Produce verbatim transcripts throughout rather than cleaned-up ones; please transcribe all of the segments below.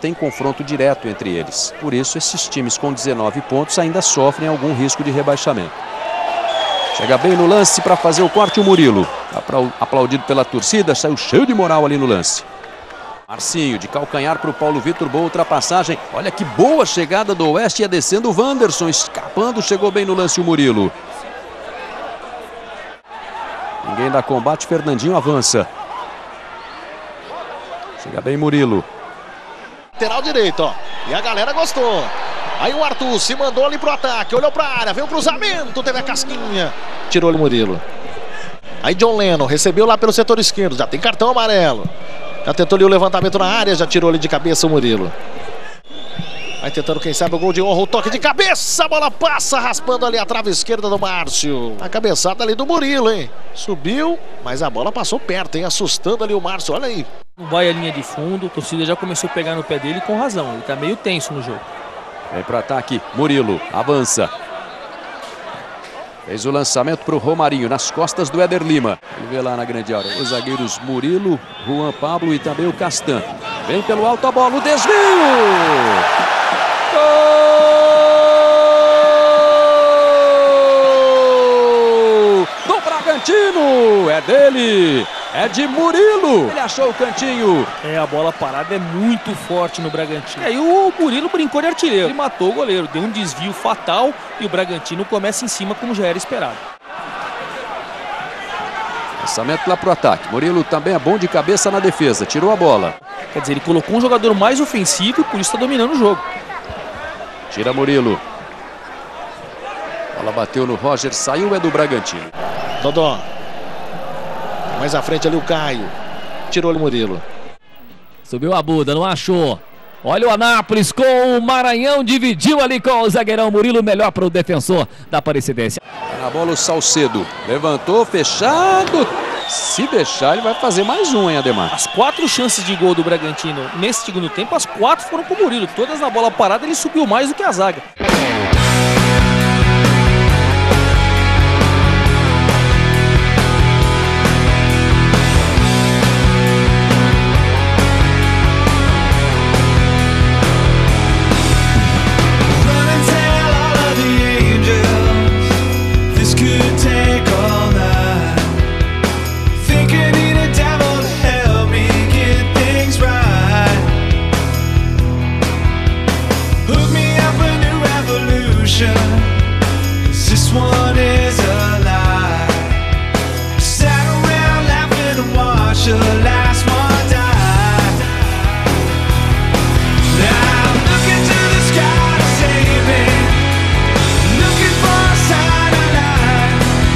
tem confronto direto entre eles. Por isso, esses times com dezenove pontos ainda sofrem algum risco de rebaixamento. Chega bem no lance para fazer o corte o Murilo. Aplaudido pela torcida, saiu cheio de moral ali no lance. Marcinho, de calcanhar para o Paulo Vitor, boa ultrapassagem. Olha que boa chegada do Oeste, ia descendo o Wanderson, escapando, chegou bem no lance o Murilo. Ninguém dá combate, Fernandinho avança. Chega bem Murilo. Lateral direito, ó. E a galera gostou. Aí o Arthur se mandou ali pro ataque, olhou pra área, veio o cruzamento, teve a casquinha. Tirou ali o Murilo. Aí John Lennon recebeu lá pelo setor esquerdo, já tem cartão amarelo. Já tentou ali o levantamento na área, já tirou ali de cabeça o Murilo. Vai tentando, quem sabe, o gol de honra, o toque de cabeça, a bola passa, raspando ali a trave esquerda do Márcio. A cabeçada ali do Murilo, hein? Subiu, mas a bola passou perto, hein? Assustando ali o Márcio, olha aí. Não vai a linha de fundo, a torcida já começou a pegar no pé dele com razão, ele tá meio tenso no jogo. Vem pro ataque, Murilo, avança. Fez o lançamento para o Romarinho, nas costas do Éder Lima. Ele vê lá na grande área os zagueiros Murilo, Juan Pablo e também o Castan. Vem pelo alto a bola, o desvio! Gol! Do Bragantino! É dele! É de Murilo! Ele achou o cantinho. É, a bola parada é muito forte no Bragantino. E aí o Murilo brincou de artilheiro. Ele matou o goleiro, deu um desvio fatal e o Bragantino começa em cima como já era esperado. Lançamento lá pro ataque. Murilo também é bom de cabeça na defesa. Tirou a bola. Quer dizer, ele colocou um jogador mais ofensivo e por isso está dominando o jogo. Tira Murilo. A bola bateu no Roger, saiu, é do Bragantino. Dodó. Mais à frente ali o Caio. Tirou o Murilo. Subiu a Buda, não achou. Olha o Anápolis com o Maranhão. Dividiu ali com o zagueirão Murilo. Melhor para o defensor da Aparecidense. Na bola o Salcedo. Levantou, fechado. Se deixar, ele vai fazer mais um, hein, Ademar? As quatro chances de gol do Bragantino nesse segundo tempo, as quatro foram com o Murilo. Todas na bola parada, ele subiu mais do que a zaga. This one is a lie. Sat around laughing to watch the last one die. Now I'm looking to the sky to save me, looking for a sign of life.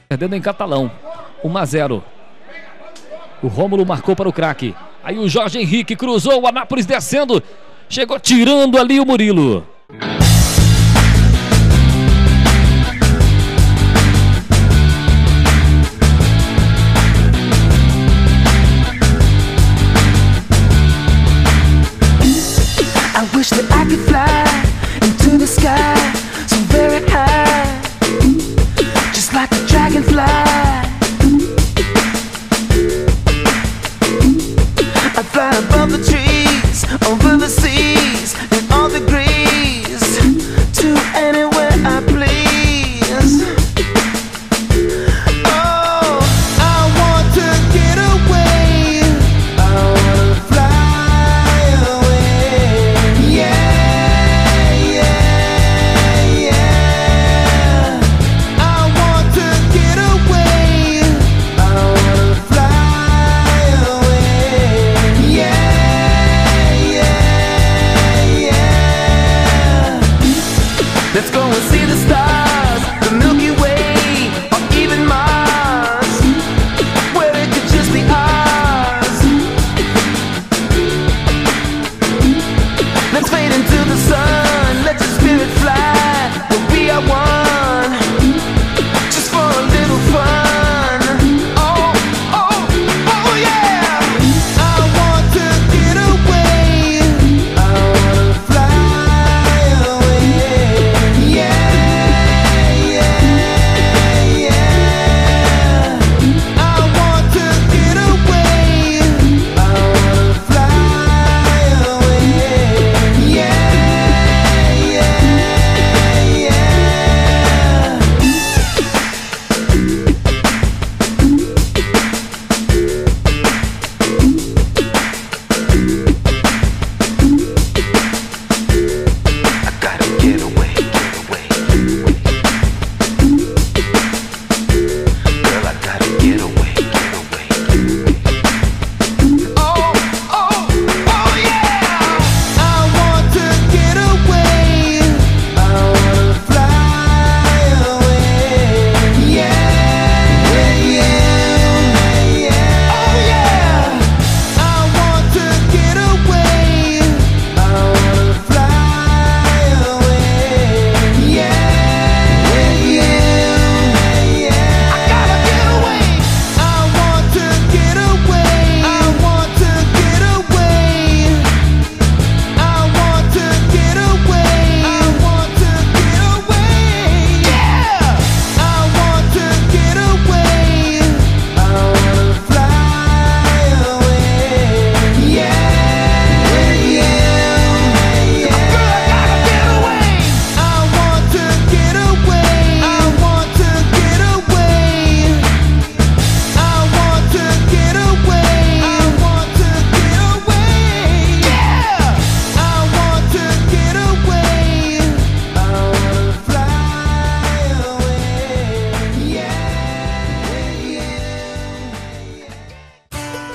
Perdendo em Catalão. um a zero. O Rômulo marcou para o craque. Aí o Jorge Henrique cruzou, o Anápolis descendo. Chegou tirando ali o Murilo. I wish that I could fly into the sky so very high, just like a dragonfly. I fly above the trees, over the seas, in all degrees, to anywhere I please. Oh, I want to get away, I want to fly away. Yeah, yeah, yeah. I want to get away, I want to fly away. Yeah, yeah, yeah. Let's go and see the stars, the Milky Way, or even Mars, where it could just be ours. Let's fade into the sun, let your spirit fly, we'll be our one, just for a little fun. Oh, oh, oh yeah. I want to get away, I want to fly away. Yeah, yeah, yeah. I want to get away, I want to fly away. Yeah, yeah, yeah. I gotta get away, get away. Girl, I gotta get away, get away. Oh, oh, oh yeah. I want to get away, I want to fly away. Yeah, yeah, yeah. Oh yeah. I want to get away, I want to fly away. Yeah, yeah, yeah. I gotta get away. I want to get away. I want to get away. I want to get away. I want to get away. Yeah. I want to get away. I want to fly away. Yeah, yeah, yeah. Girl, I gotta get away. I want to get away. I want to get away. I want to get away. I want to get away. Yeah. I want to get away. I want to fly away. Yeah, yeah.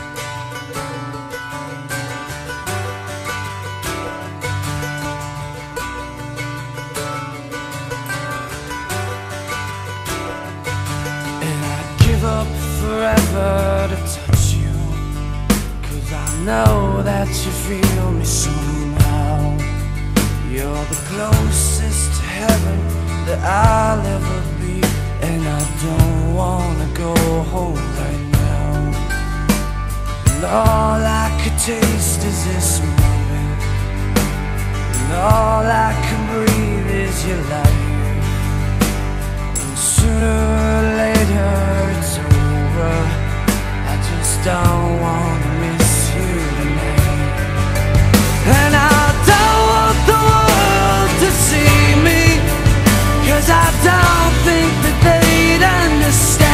And I'd give up forever to touch you, 'cause I know that you feel me somehow. You're the closest to heaven that I'll ever be, and I don't wanna go home right now. And all I could taste is this moment, and all I can breathe is your light. And sooner or later it's over, I just don't wanna miss you tonight. And I don't want the world to see me, 'cause I don't think that they'd understand.